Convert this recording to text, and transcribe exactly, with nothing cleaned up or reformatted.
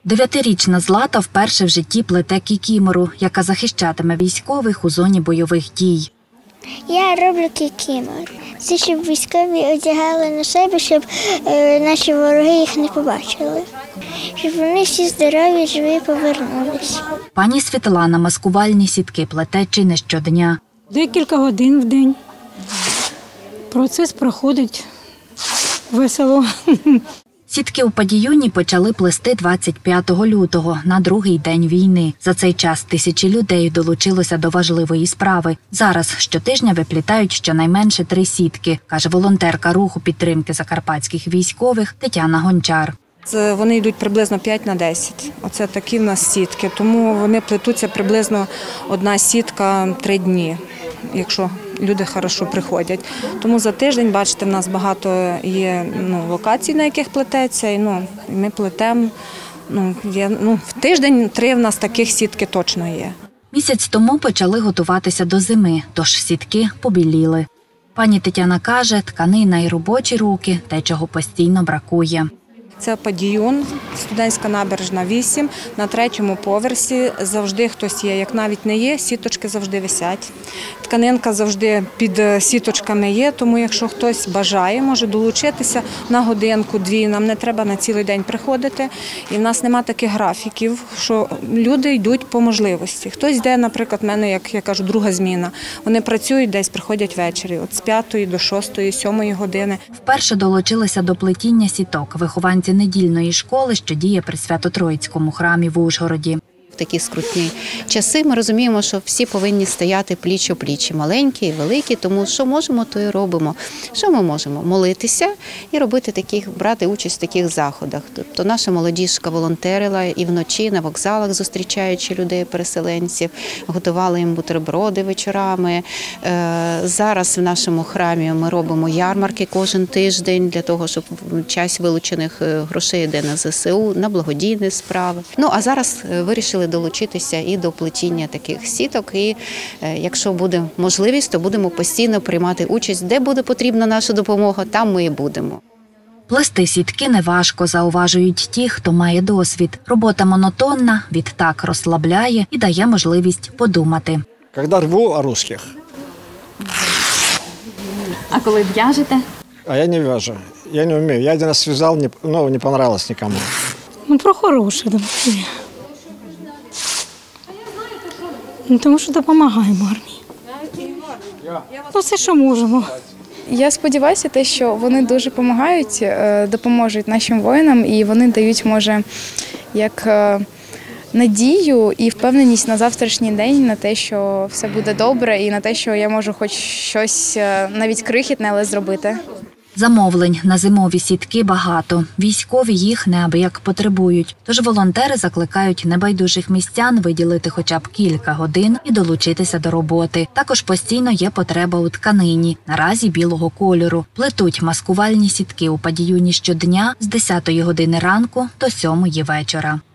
Дев'ятирічна Злата вперше в житті плете кікімору, яка захищатиме військових у зоні бойових дій. Я роблю кікімор. Це щоб військові одягали на себе, щоб е, наші вороги їх не побачили. Щоб вони всі здорові, живі повернулися. Пані Світлана маскувальні сітки плете чи не щодня. Декілька годин в день. Процес проходить весело. Сітки у Падіюні почали плести двадцять п'ятого лютого, на другий день війни. За цей час тисячі людей долучилося до важливої справи. Зараз щотижня виплітають щонайменше три сітки, каже волонтерка руху підтримки закарпатських військових Тетяна Гончар. Вони йдуть приблизно п'ять на десять. Оце такі в нас сітки, тому вони плетуться приблизно одна сітка три дні, якщо люди хорошо приходять. Тому за тиждень, бачите, в нас багато є ну, локацій, на яких плететься, і ну, ми плетемо. Ну, є, ну, в тиждень три в нас таких сітки точно є. Місяць тому почали готуватися до зими, тож сітки побіліли. Пані Тетяна каже, тканина і робочі руки – те, чого постійно бракує. Це Падіюн, Студентська набережна, вісім. На третьому поверсі завжди хтось є. Як навіть не є, сіточки завжди висять. Тканинка завжди під сіточками є, тому якщо хтось бажає, може долучитися на годинку-дві. Нам не треба на цілий день приходити. І в нас немає таких графіків, що люди йдуть по можливості. Хтось йде, наприклад, в мене, як я кажу, друга зміна. Вони працюють десь, приходять ввечері, от з п'ятої до шостої, сьомої години. Вперше долучилися до плетіння сіток вихованці недільної школи, що діє при Свято-Троїцькому храмі в Ужгороді. В такі скрутні часи ми розуміємо, що всі повинні стояти пліч-о-пліч, і маленькі, і великі, тому що можемо, то і робимо. Що ми можемо? Молитися і робити таких, брати участь в таких заходах. Тобто наша молодіжка волонтерила і вночі на вокзалах, зустрічаючи людей-переселенців, готували їм бутерброди вечорами. Зараз в нашому храмі ми робимо ярмарки кожен тиждень для того, щоб часть вилучених грошей йде на зе се у, на благодійні справи. Ну, а зараз вирішили долучитися і до плетіння таких сіток. І якщо буде можливість, то будемо постійно приймати участь. Де буде потрібна наша допомога, там ми і будемо. Плести сітки неважко, зауважують ті, хто має досвід. Робота монотонна, відтак розслабляє і дає можливість подумати. Коли рву о русских. А коли в'яжете? А я не в'яжу. Я не вмію. Я один раз зв'язав, ну, не понравилось нікому. Ну, про хороше. Ну, тому що допомагаємо армії. Ну, все, що можемо. Я сподіваюся, те, що вони дуже допомагають, допоможуть нашим воїнам, і вони дають, може, як надію і впевненість на завтрашній день, на те, що все буде добре, і на те, що я можу хоч щось, навіть крихітне, але зробити. Замовлень на зимові сітки багато. Військові їх неабияк потребують. Тож волонтери закликають небайдужих містян виділити хоча б кілька годин і долучитися до роботи. Також постійно є потреба у тканині, наразі білого кольору. Плетуть маскувальні сітки у Падіюні щодня з десятої години ранку до сьомої вечора.